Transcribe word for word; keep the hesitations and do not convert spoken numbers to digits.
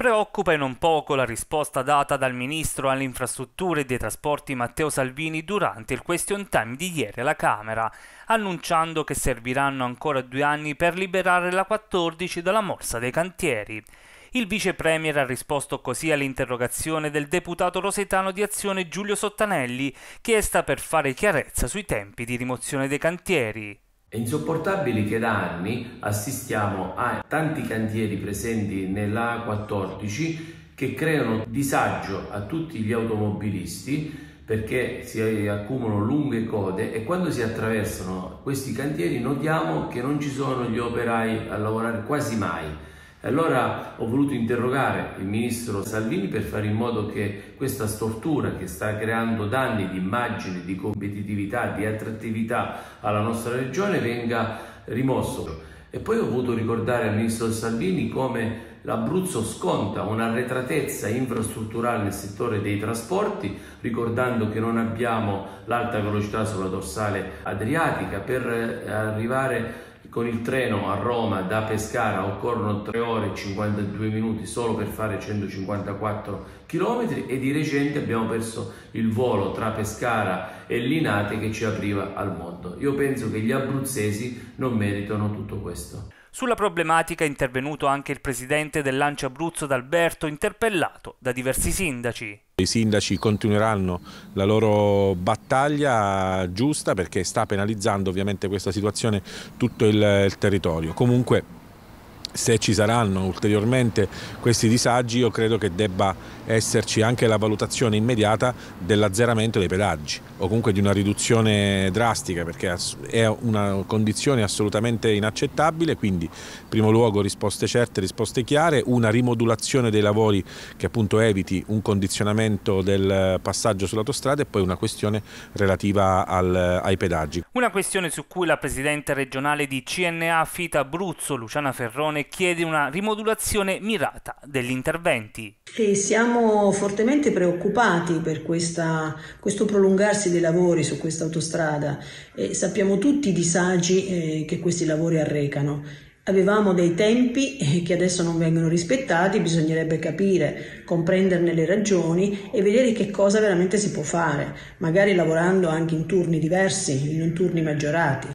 Preoccupa e non poco la risposta data dal ministro alle infrastrutture e dei trasporti Matteo Salvini durante il question time di ieri alla Camera, annunciando che serviranno ancora due anni per liberare la quattordici dalla morsa dei cantieri. Il vice premier ha risposto così all'interrogazione del deputato rosetano di Azione Giulio Sottanelli, chiesta per fare chiarezza sui tempi di rimozione dei cantieri. È insopportabile che da anni assistiamo a tanti cantieri presenti nella A quattordici che creano disagio a tutti gli automobilisti perché si accumulano lunghe code e quando si attraversano questi cantieri notiamo che non ci sono gli operai a lavorare quasi mai. Allora ho voluto interrogare il ministro Salvini per fare in modo che questa stortura che sta creando danni di immagine, di competitività, di attrattività alla nostra regione venga rimosso. E poi ho voluto ricordare al ministro Salvini come l'Abruzzo sconta un'arretratezza infrastrutturale nel settore dei trasporti, ricordando che non abbiamo l'alta velocità sulla dorsale adriatica. Per arrivare con il treno a Roma da Pescara occorrono tre ore e cinquantadue minuti solo per fare centocinquantaquattro chilometri e di recente abbiamo perso il volo tra Pescara e Linate che ci apriva al mondo. Io penso che gli abruzzesi non meritano tutto questo. Sulla problematica è intervenuto anche il presidente dell'A N C I Abruzzo D'Alberto, interpellato da diversi sindaci. I sindaci continueranno la loro battaglia giusta perché sta penalizzando ovviamente questa situazione tutto il, il territorio. Comunque se ci saranno ulteriormente questi disagi io credo che debba esserci anche la valutazione immediata dell'azzeramento dei pedaggi o comunque di una riduzione drastica perché è una condizione assolutamente inaccettabile, quindi in primo luogo risposte certe, risposte chiare, una rimodulazione dei lavori che appunto eviti un condizionamento del passaggio sull'autostrada e poi una questione relativa al, ai pedaggi. Una questione su cui la presidente regionale di C N A Fita Abruzzo, Luciana Ferrone, chiede una rimodulazione mirata degli interventi. E siamo fortemente preoccupati per questa, questo prolungarsi dei lavori su questa autostrada e sappiamo tutti i disagi eh, che questi lavori arrecano. Avevamo dei tempi eh, che adesso non vengono rispettati, bisognerebbe capire, comprenderne le ragioni e vedere che cosa veramente si può fare, magari lavorando anche in turni diversi, in turni maggiorati.